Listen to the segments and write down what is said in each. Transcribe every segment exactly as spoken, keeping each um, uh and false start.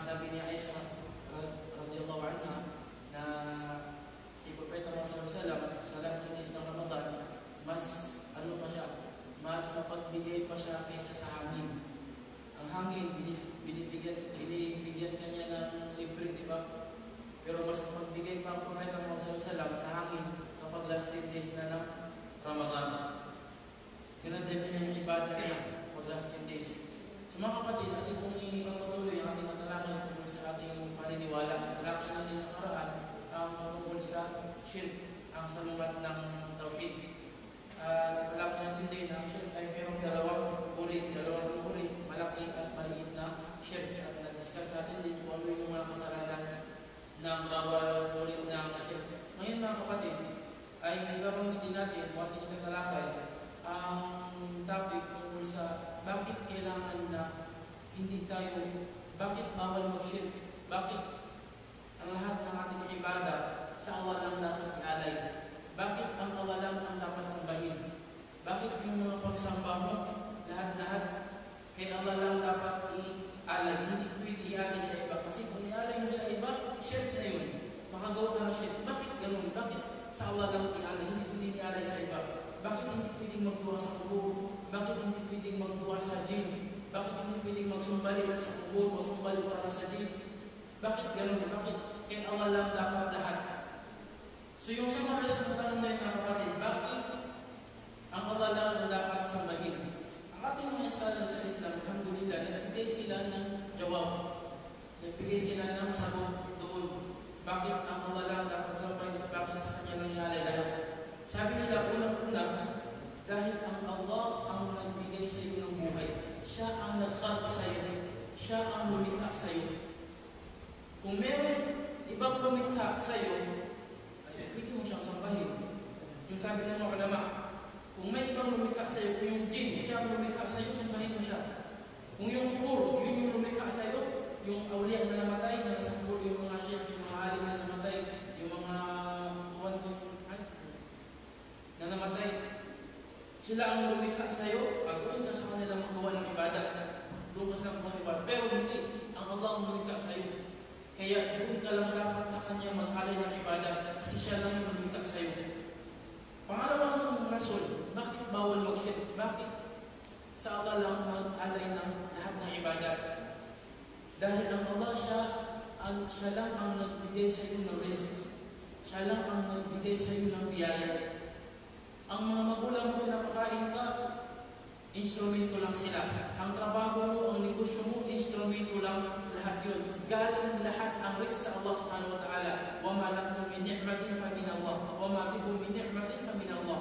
sabi ni Aisha radhiyallahu anha na si Propeta Muhammad sallallahu alaihi wasallam sa last days ng Ramadan, mas ano pa siya, mas mapagbigay pa siya kaysa sa hangin. Ang hangin, binibigyan, binibigyan kanya ng libre, di ba? Pero mas mapagbigay pa ang Propeta Muhammad sallallahu alaihi wasallam sa hangin kapag last ten days na ng Ramadan. Ganun din niya yung ibadah niya pag last ten days. So mga kapatid, ating kung ipagpatuloy ang ating matalakay tungkol sa ating paniniwala. Talakay natin ang karaan ang patungkol sa shirk, ang salungat ng tawhid. At talakay natin din ang shirk ay mayroong dalawang uri, dalawang uri, malaki at maliit na shirk. At na-discuss natin din kung ano yung mga kasalanan ng bawal uri ng shirk. Ngayon mga kapatid, ay ibabanggitin natin kung ating itatalakay ang topic tungkol sa bakit kailangan na hindi tayo, bakit bawal mag-shirk, bakit ang lahat ng ating ibadah sa Allah lang dapat ialay, bakit ang Allah lang ang dapat sambahin, bakit yung mga pagsamba mo, lahat-lahat kay Allah lang dapat ialay, hindi pwede ialay sa iba, kasi kung ialay mo sa iba, shirk na yun, makagawa ka ng shirk. Bakit ganun? Bakit sa Allah lang ialay, hindi pwede ialay sa iba? Bakit hindi pwedeng magduha sa kubur? Bakit hindi pwedeng magduha sa jinn? Bakit hindi pwedeng magsumbali sa kubur, magsumbali para sa jinn? Bakit gano'n? Bakit? Kaya Allah lang dapat lahat. So yung summaries ng tanong na yun mga kapatid, bakit ang Allah lang ang dapat sambahin? Ang ating mga scholar sa Islam, alhamdulillah, nagbigay sila ng jawab. Nagbigay sila ng sagot doon. Bakit ang Allah lang dapat sambahin at bakit sa kanya lang ialay lahat? Sabi nila, unang-una, dahil ang Allah ang nagbigay sa iyo ng buhay. Siya ang nagkhalq sa iyo. Siya ang lumikha sa iyo. Kung meron ibang lumikha sa iyo, ay pwede mo siyang sambahin. Yung sabi ng mga ulama, kung may ibang lumikha sa iyo, kung yung jinn, siya ang lumikha sa iyo, sambahin mo siya. Kung yung kubur, yun yung lumikha sa iyo, yung awliya na namatay, na nasa kubur, yung mga sheikh, yung mga alim na namatay, yung mga buwan na namatay, sila ang lumikha sa iyo, pagawin ka sa kanila magawa ng ibadah. Doon ka sa mga ibadah. Pero hindi, ang Allah ang lumikha sa iyo. Kaya doon ka lang dapat sa kanya mag-alay ng ibadah kasi siya lang ang lumikha sa iyo. Pangalawang rason, bakit bawal mag-shirk? Bakit sa Allah lang mag-alay ng lahat ng ibadah? Dahil ang Allah siya, ang, siya lang ang nagbigay sa iyo ng rizq. Siya lang ang nagbigay sa iyo ng biyaya. Ang mga magulang mo pinapakain ka, instrumento lang sila. Ang trabaho mo, ang negosyo mo, instrumento lang, lahat yun. Galing lahat ang rizq sa Allah subhanahu wa ta'ala. وَمَا لَكُمْ مِنْ نِعْمَةٍ فَمِنَ اللَّهِ وَمَا بِكُمْ مِنْ نِعْمَةٍ فَمِنَ اللَّهِ.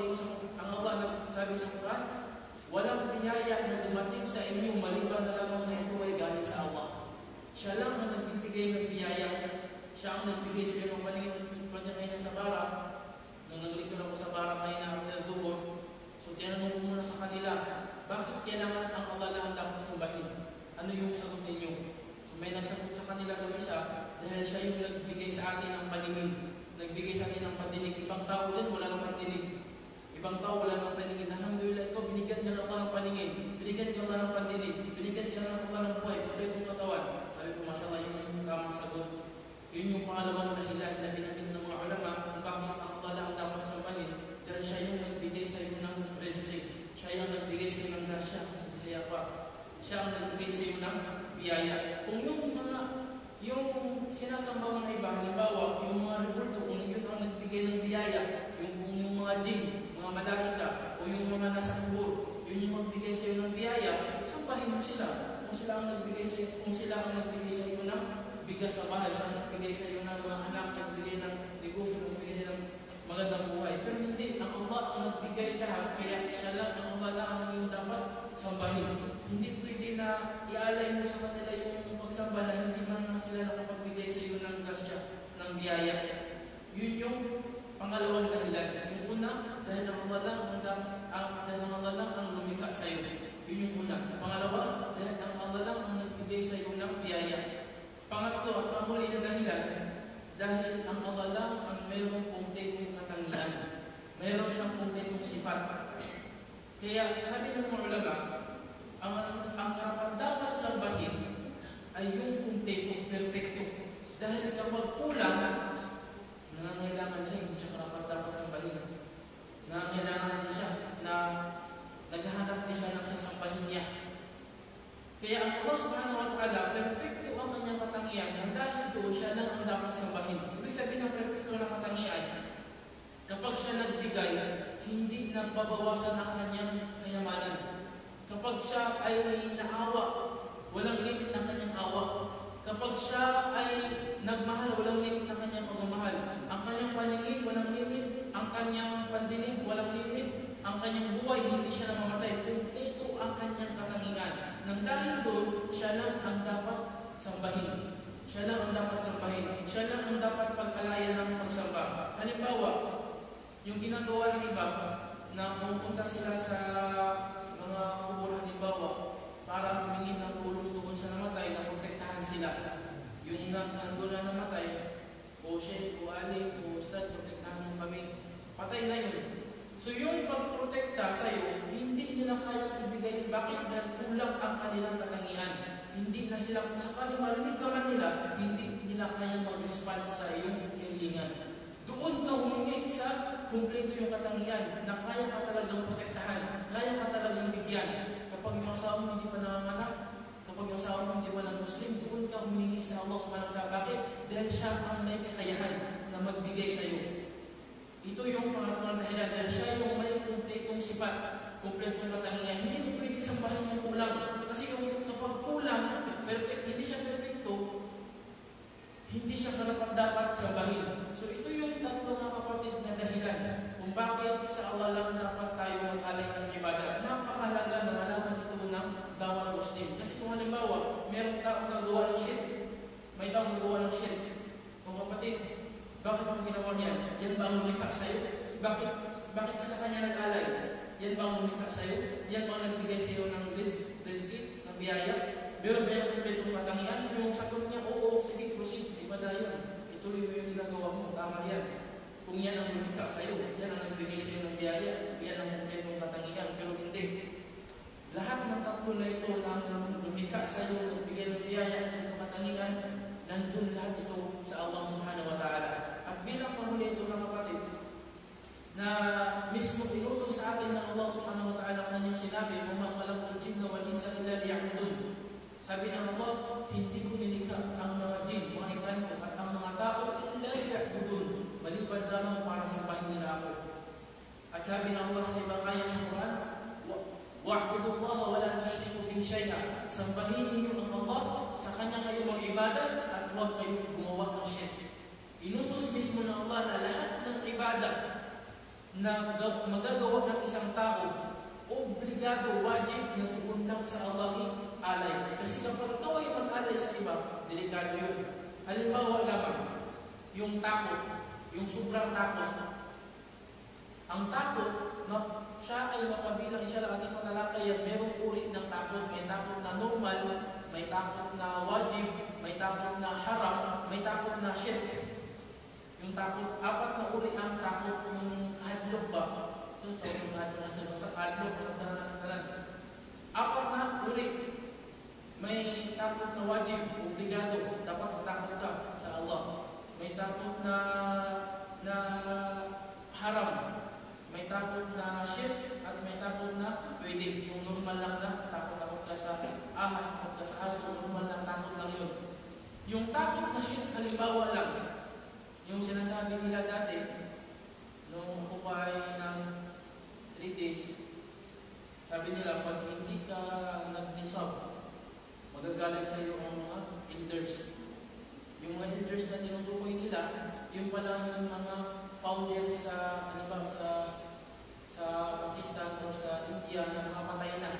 Ang Allah sabi sa Quran, walang biyaya na dumating sa inyo maliban na lamang na ito ay galing sa Allah. Siya lang ang nagbibigay ng biyaya. Siya ang nagbigay sa iyo ng paningay na sa bara. Nung naglikod ako sa barakay na after duhur, so tinanong ko muna sa kanila, bakit kailangan ang Allah lang dapat sambahin? Ano yung sagot ninyo? So may nagsagot sa kanila ng isa, dahil siya yung nagbigay sa atin ng paningin, nagbigay sa atin ng pandinig. Ibang tao din, wala ng pandinig. Ibang tao, wala ng paningin. Alhamdulillah, ikaw, binigyan ka na Allah ng paningin, binigyan ka na ng pandinig, binigyan ka na Allah ng buhay, kompletong katawan. Sabi ko, mashallah, yun yung tamang sagot. Yun yung pangalawang dahilan na binanggit ng mga ulama kung bakit ang Allah lang dapat sambahin, dahil siya yung nagbigay sa iyo ng rizq, siya yung nagbigay sa iyo ng grasya, siya pa, siya ang nagbigay sa iyo ng biyaya. Kung yung mga yung sinasamba mga iba, halimbawa yung mga rebulto, kung yun ang nagbigay ng biyaya, yung, yung mga jinn, mga malaika, o yung mga nasa kubur, yun yung magbigay sa iyo ng biyaya, sambahin mo sila. Kung sila ang nagbigay sa iyo, kung sila ang nagbigay sa iyo ng bigas sa bahay, siya nagbigay sa iyo ng mga anak, nagbigay ng negosyo, nagbigay ng magandang buhay. Pero hindi, ang Allah ang nagbigay lahat, kaya siya lang, ang Allah lang ang yung dapat sambahin. Hindi pwede na ialay mo sa kanila yung pagsamba na hindi man lang sila nakapagbigay sa iyo ng grasya, ng biyaya. Yun yung pangalawang dahilan. Yung una, dahil ang Allah lang ang, ang, dahil ang Allah lang ang lumikha sa iyo. Yun yung una. Pangalawa, dahil ang Allah lang ang nagbigay sa iyo ng biyaya. Pangatlo at panghuli na dahilan, dahil ang Allah lang ang mayroong kumpletong katangian. Mayroon siyang kumpletong sifat. Kaya sabi ng mga ulama, ang, ang karapat dapat sambahin ay yung kumpleto, perfecto. Dahil kapag kulang, nangangailangan siya, hindi siya karapat-dapat sambahin. Nangangailangan din siya na naghahanap din siya ng sasambahin niya. Kaya ang Allah subhanahu wa ta'ala, perfecto ang kanyang katangian, ang dahil doon siya lang ang dapat sambahin. Ibig sabihin ng perfecto na katangian, kapag siya nagbigay, hindi nagbabawasan ang kanyang kayamanan. Kapag siya ay naawa, walang limit ng kanyang awa. Kapag siya ay nagmahal, walang limit ng kanyang pagmamahal. Ang kanyang paningin, walang limit. Ang kanyang pandinig, walang limit. Ang kanyang buhay, hindi siya namamatay. Kung ito ang kanyang katangian. Nang dahil doon, siya lang ang dapat sambahin. Siya lang ang dapat sambahin. Siya lang ang dapat pagkalayan ng pagsamba. Halimbawa, yung ginagawa ng iba, na pumunta sila sa mga kubur, halimbawa, para humingi ng tulong doon sa namatay, na protektahan sila. Yung nandun na namatay, o sheikh, o alim, o ustad, protektahan mo kami. Patay na yun. So yung pagprotekta sa'yo, hindi nila kaya ibigay. Bakit? Dahil kulang ang kanilang katangian. Hindi na sila, kung sakali marinig ka man nila, hindi nila kaya mag-response sa iyong kahilingan. Doon ka humingi sa kumpleto yung katangian na kaya ka talagang protektahan, kaya ka talagang bigyan. Kapag yung asawa mo hindi pa nanganganak, kapag yung asawa mo hindi pa ng Muslim, doon ka humingi sa Allah subhanahu wa ta'ala. Bakit? Dahil siya ang may kakayahan na magbigay sa iyo. Ito yung pangatlong dahilan dahil siya yung may kumpletong sifat, kumpletong katangian. Hindi mo pwede sambahin yung kulang. Kasi yung kapag kulang, perfect, hindi siya perfecto, hindi siya karapat-dapat sambahin. So ito yung tatlo na kapatid na dahilan kung bakit sa Allah lang dapat tayo mag-alay ng ibadah. Napakahalaga na malaman ito ng bawat Muslim. Kasi kung halimbawa, merong taong gagawa ng shirk, may taong gagawa ng shirk. Kung kapatid, bakit mo ginawa niyan? Yan ba ang lumikha sa'yo? Bakit, bakit ka sa kanya nag-alay? Yan ba ang lumikha sa'yo? Yan ba ang nagbigay sa'yo ng rizki, ng biyaya? Meron ba yung kumpletong katangian? Yung sagot niya, oo, sige, proceed. Iba na yun. Ituloy mo yung ginagawa mo. Tama yan. Kung yan ang lumikha sa'yo, yan ang nagbigay sa'yo ng biyaya, yan ang kumpletong katangian. Pero hindi. Lahat ng tatlo na ito lang lumikha sa'yo, nagbigay ng biyaya, ng katangian, nandun lahat ito sa Allah subhanahu wa ta'ala. At bilang pamuli ito ng kapatid, na mismo inutos sa atin ng Allah subhanahu wa ta'ala kanyang sinabi, وَمَا خَلَقْتُ الْجِنَّ وَالْإِنسَ إِلَّا لِيَعْبُدُونِ. Sabi ng Allah, hindi ko nilikha ang mga jinn, mga ikanto, at ang mga tao, إِلَّا لِيَعْبُدُونِ. Malipad lamang para sambahin nila ako. At sabi ng Allah sa ibang ayat sa Quran, وَاعْبُدُوا اللَّهَ وَلَا تُشْرِكُوا بِهِ شَيْئًا. Sambahin niyo ang Allah, sa kanya kayo mag-ibadat, at huwag kayong gumawa ng shirk. Inutos mismo ng Allah na lahat ng ibadah na magagawa ng isang tao, obligado, wajib na tugon lang sa Allah alay. Kasi kapag ikaw ay mag-alay sa iba, delikado yun. Halimbawa lamang, yung takot, yung sobrang takot. Ang takot, na siya ay mapabilang, siya lang ating matalakayan, merong uri ng takot. May takot na normal, may takot na wajib, may takot na haram, may takot na shirk. Yung takot, apat na uri ang takot, yung hadlok ba? Ito, yung hadlok na basta hadlok, basta tahanan. Apat na uri. May takot na wajib, obligado, dapat takot ka sa Allah. May takot na na haram. May takot na shirk, at may takot na pwede. Yung normal lang na, takot-takot ka sa ahas, takot ka sa aso, normal lang, takot lang yun. Yung takot na shirk, halimbawa lang, yung sinasabi nila dati, nung ako pa ay ng three days, sabi nila, pag hindi ka nag-nisab, magagalit sa iyo ang mga elders. Yung mga elders na tinutukoy nila, yung pala yung mga founders sa, ano ba, sa, sa Pakistan o sa India na mga patay na.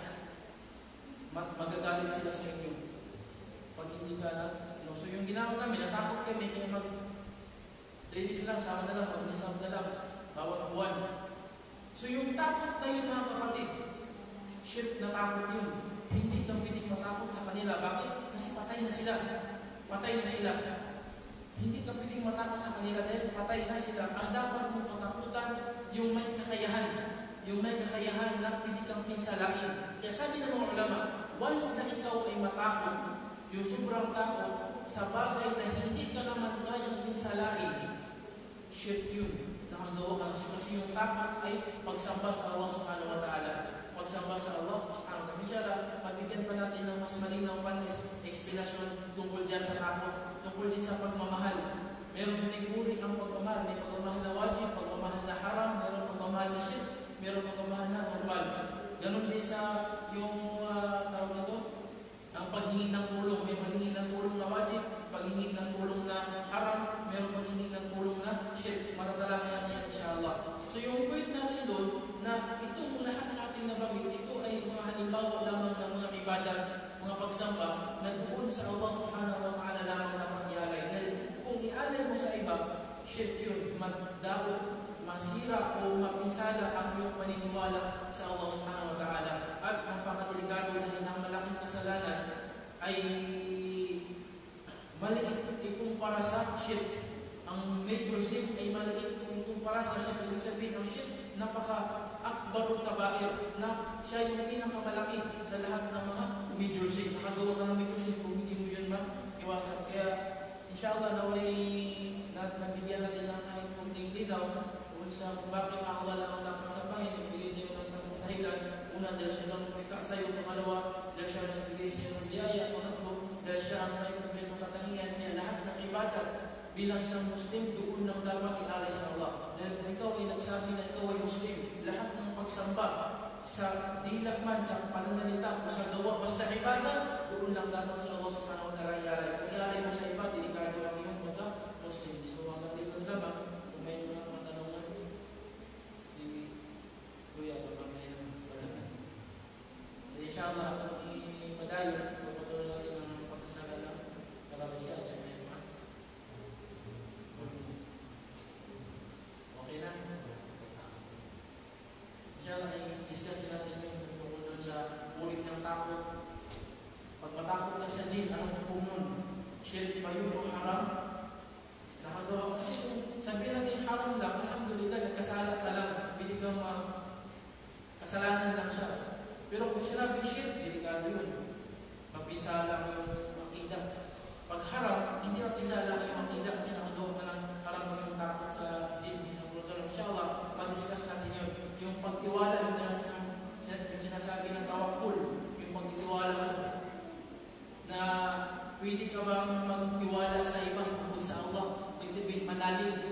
Magagalit sila sa inyo. Pag hindi ka na, no? So yung ginawa namin, natakot kami, kaya mag three days lang, sama na lang, mag-nisab na lang, bawat buwan. So yung takot na yun mga kapatid, shirk na takot yun. Hindi kang piling matakot sa kanila. Bakit? Kasi patay na sila. Patay na sila. Hindi ka piling matakot sa kanila dahil patay na sila. Ang dapat mong patakutan, yung may kakayahan. Yung may kakayahan na hindi kang pinsalain. Kaya sabi ng mga ulama, once na ikaw ay matakot, Yung sobrang takot sa bagay na hindi ka naman kayang pinsalain, shirk yun. Nakagawa ka na siya. Kasi yung takot ay pagsamba sa Allah subhanahu wa ta'ala. Pagsamba sa Allah subhanahu wa ta'ala. Inshallah, mabigyan pa natin ng mas malinaw pa na explanation tungkol dyan sa takot, tungkol din sa pagmamahal. Meron din uri ang pagmamahal. May pagmamahal na wajib, pagmamahal na haram, meron pagmamahal na shirk, meron pagmamahal na normal. Ganon din sa yung uh, tawag nito, ang paghingi ng tulong. May paghingi ng tulong na wajib, paghingi ng tulong na haram, meron paghingi ng tulong na shirk. Matatalakayan niyan inshallah. So yung point natin doon, na itong lahat natin nabanggit, ito ay mga halimbawa lamang ng mga ibadah, mga pagsamba, na doon sa Allah subhanahu wa ta'ala lamang dapat ialay. Dahil kung ialay mo sa iba, shirk yun, magdao, masira o mapinsala ang iyong paniniwala sa Allah subhanahu wa ta'ala. At napakadelikado dahil ang malaking kasalanan ay maliit ikumpara sa shirk. Ang major sin ay maliit ikumpara sa shirk. Ibig sabihin ang shirk, napaka-akbarul kabair, na siya yung pinakamalaki sa lahat ng mga major sin. Nakagawa ka ng major sin kung hindi mo yun ma-iwasan. Kaya inshallah naway nabigyan natin ng kahit kunting linaw sa kung bakit ang Allah lang ang dapat sabahin. Nagbigay niyo ng tatlong dahilan. Una, dahil siya lang lumika sa iyo. Pangalawa, dahil siya nagbigay sa iyo ng biyaya. Pangatlo, dahil siya ang may kompletong katangian. Kaya lahat ng ibadah bilang isang Muslim, doon lang dapat ialay sa Allah. Dahil kung ikaw ay nagsabi na ikaw ay Muslim, lahat ng pagsamba sa dilak man, sa pananalita o sa gawa, basta ibadah, doon lang dapat sa Allah subhanahu wa ta'ala ialay. Kung ialay mo sa iba, delikado ang iyong pagka-Muslim. So, hanggang dito na lamang. Kung may mga matanungan, si Kuya, baka may palaman. So, inshallah, kung ipadayon, pagpatuloy natin ang pagkasala para siya at siya may mga. Okay na? Inshallah, i-discuss natin yung tungkol doon sa ulit ng takot. Pag matakot ka sa jinn, anong hukum nun? Shirk ba yun o haram? Nakagawa. Kasi kung sabihin natin haram lang, alhamdulillah, nagkasalat ka lang. Hindi ka ma... kasalanan lang siya. Pero kung sinabing shirk, delikado yun. Mapinsala mo yung akidah. Pag haram, hindi mapinsala yung akidah kasi nakagawa ka lang haram mo yung takot sa jinn. Isang program. Inshallah, mag-discuss natin yun. Yung pagtiwala, yung, yung sinasabi ng tawakkul, yung pagtitiwala mo, na pwede ka bang magtiwala sa ibang bukod sa Allah? Ibig sabihin, manalig